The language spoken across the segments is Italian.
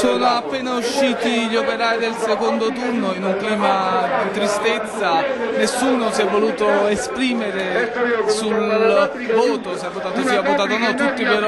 Sono appena usciti gli operai del secondo turno in un clima di tristezza, nessuno si è voluto esprimere sul voto, se ha votato sì, ha votato no, tutti però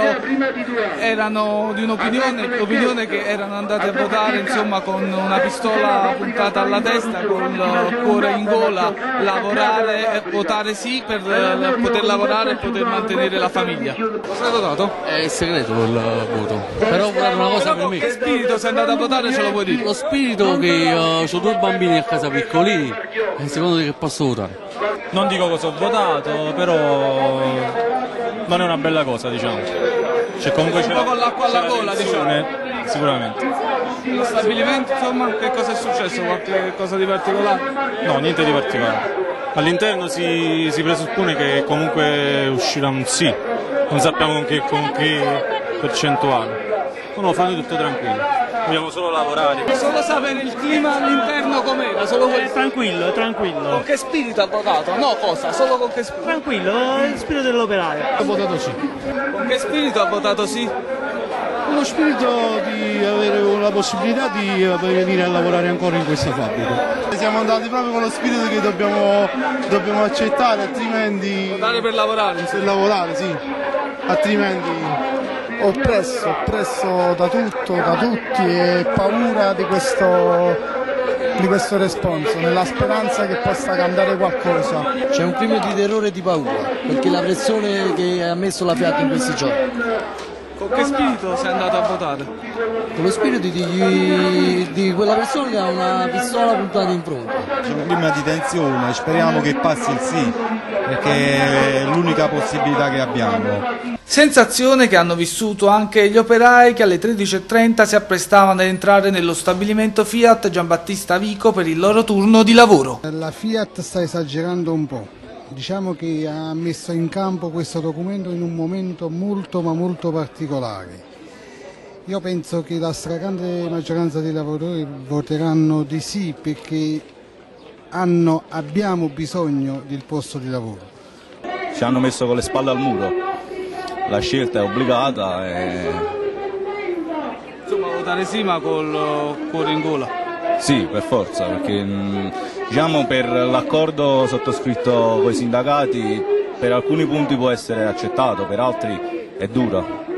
erano di l'opinione che erano andati a votare insomma con una pistola puntata alla testa, con il cuore in gola, lavorare, votare sì per poter lavorare e poter mantenere la famiglia. Cosa hai votato? È segreto il voto, però una cosa per me. Che spirito sei andato a votare ce lo puoi dire? Lo spirito che ho due bambini a casa piccolini e secondo te che posso votare? Non dico cosa ho votato, però non è una bella cosa, diciamo. C'è comunque un po' con l'acqua alla gola, diciamo. Sicuramente. Lo stabilimento, insomma, che cosa è successo? Qualche cosa di particolare? No, niente di particolare. All'interno si presuppone che comunque uscirà un sì, non sappiamo con che percentuale. No, fanno tutto tranquillo, vogliamo solo lavorare. Solo sapere il clima all'interno com'era, solo Tranquillo, tranquillo. con che spirito ha votato? No, cosa? Solo con che spirito? Tranquillo, il spirito dell'operaio. Ho votato sì. Con che spirito ha votato sì? Lo spirito di avere la possibilità di venire a lavorare ancora in questa fabbrica. Siamo andati proprio con lo spirito che dobbiamo accettare, altrimenti... Votare per lavorare? Per lavorare, sì. Altrimenti... Oppresso da tutto, da tutti e paura di questo responso, nella speranza che possa cambiare qualcosa. C'è un clima di terrore e di paura, perché la pressione che ha messo la Fiat in questi giorni. Con che spirito sei andato a votare? Con lo spirito di quella persona che ha una pistola puntata in fronte. C'è un clima di tensione, speriamo che passi il sì, perché è l'unica possibilità che abbiamo. Sensazione che hanno vissuto anche gli operai che alle 13:30 si apprestavano ad entrare nello stabilimento Fiat Giambattista Vico per il loro turno di lavoro. La Fiat sta esagerando un po', diciamo che ha messo in campo questo documento in un momento molto ma molto particolare. Io penso che la stragrande maggioranza dei lavoratori voteranno di sì perché abbiamo bisogno del posto di lavoro. Ci hanno messo con le spalle al muro, la scelta è obbligata e... Insomma votare sì ma col cuore in gola. Sì, per forza, perché diciamo per l'accordo sottoscritto con i sindacati per alcuni punti può essere accettato, per altri è dura.